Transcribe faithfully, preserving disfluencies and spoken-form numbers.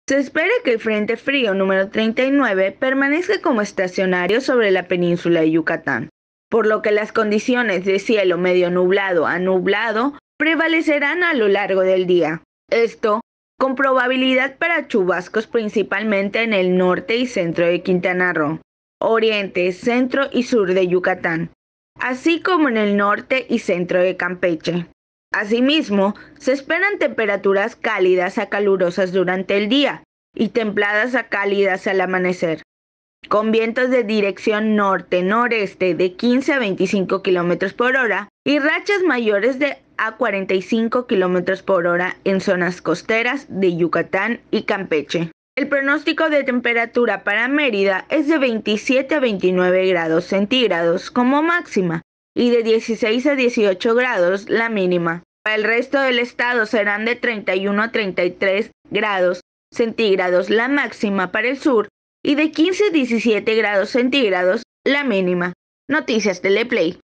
Se espera que el Frente Frío número treinta y nueve permanezca como estacionario sobre la península de Yucatán, por lo que las condiciones de cielo medio nublado a nublado prevalecerán a lo largo del día. Esto con probabilidad para chubascos principalmente en el norte y centro de Quintana Roo, oriente, centro y sur de Yucatán, así como en el norte y centro de Campeche. Asimismo, se esperan temperaturas cálidas a calurosas durante el día y templadas a cálidas al amanecer, con vientos de dirección norte-noreste de quince a veinticinco kilómetros por hora y rachas mayores de a cuarenta y cinco kilómetros por hora en zonas costeras de Yucatán y Campeche. El pronóstico de temperatura para Mérida es de veintisiete a veintinueve grados centígrados como máxima y de dieciséis a dieciocho grados la mínima. Para el resto del estado serán de treinta y uno a treinta y tres grados centígrados la máxima para el sur y de quince a diecisiete grados centígrados la mínima. Noticias Teleplay.